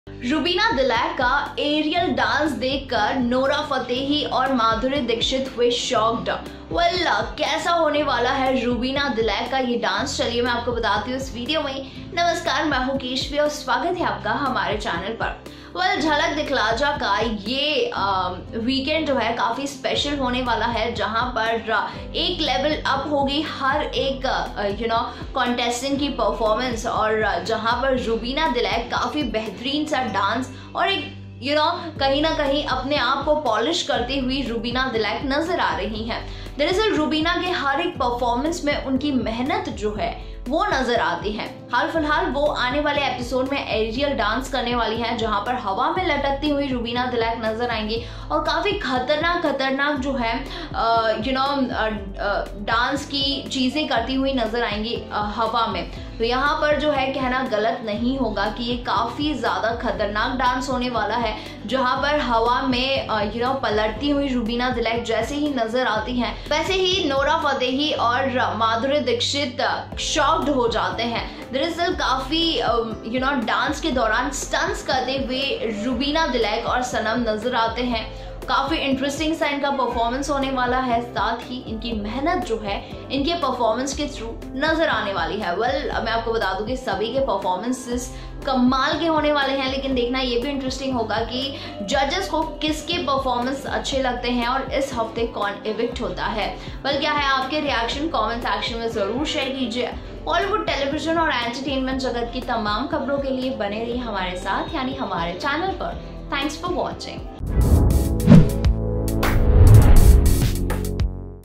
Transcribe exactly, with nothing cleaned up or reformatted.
रुबीना दिलैक का aerial dance देखकर नोरा फतेही और माधुरी दीक्षित हुए शॉक्ड। वेल कैसा होने वाला है रुबीना दिलैक का ये डांस, चलिए मैं आपको बताती हूँ इस वीडियो में। नमस्कार, मैं हूँ केशवी और स्वागत है आपका हमारे चैनल पर। वेल झलक दिखलाजा का ये वीकेंड जो है काफी स्पेशल होने वाला है, जहां पर एक लेवल अप होगी हर एक यू नो कॉन्टेस्टेंट की परफॉर्मेंस, और जहां पर रुबीना दिलैक काफी बेहतरीन सा डांस और एक यू you नो know, कहीं ना कहीं अपने आप को पॉलिश करती हुई रुबीना दिलैक नजर आ रही हैं। दरअसल रुबीना के हर एक परफॉर्मेंस में उनकी मेहनत जो है वो नजर आती है। हाल फिलहाल वो आने वाले एपिसोड में एरियल डांस करने वाली हैं, जहां पर हवा में लटकती हुई रुबीना दिलैक नजर आएंगी और काफी खतरनाक खतरनाक जो है यू नो डांस की चीजें करती हुई नजर आएंगी हवा में। तो यहाँ पर जो है कहना गलत नहीं होगा कि ये काफी ज्यादा खतरनाक डांस होने वाला है, जहां पर हवा में यू नो पलटती हुई रुबीना दिलैक जैसे ही नजर आती हैं, वैसे ही नोरा फतेही और माधुरी दीक्षित शॉक्ड हो जाते हैं। दरअसल काफी यू नो डांस के दौरान स्टंट्स करते हुए रुबीना दिलैक और सनम नजर आते हैं। काफी इंटरेस्टिंग सा इनका परफॉर्मेंस होने वाला है, साथ ही इनकी मेहनत जो है इनके परफॉर्मेंस के थ्रू नजर आने वाली है। वेल well, मैं आपको बता दूं कि सभी के परफॉर्मेंसेस कमाल के होने वाले हैं, लेकिन देखना ये भी इंटरेस्टिंग होगा कि जजेस को किसके परफॉर्मेंस अच्छे लगते हैं और इस हफ्ते कौन इविक्ट होता है। वेल क्या है आपके रिएक्शन, कमेंट सेक्शन में जरूर शेयर कीजिए। बॉलीवुड, टेलीविजन और एंटरटेनमेंट जगत की तमाम खबरों के लिए बने रहिए हमारे साथ, यानी हमारे चैनल पर। Thanks for watching.